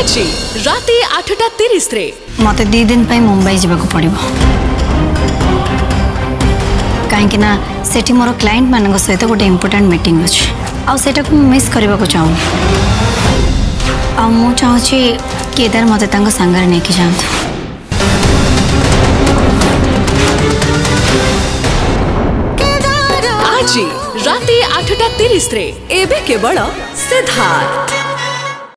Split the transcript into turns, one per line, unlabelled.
आज राति 8:30 रे
मते 2 दिन पे मुंबई जाबा पड़ो कहीं ना सेठी मोर क्लाइंट मान सहित गोटे इम्पोर्टाट मीटिंग अच्छे आ सेटा को मिस करने को चाहूँ आ मु चाहूँगी केदार मते सांगे नहीं जातु।
आज राति 8:30 रे एबे केवल सिद्धार्थ।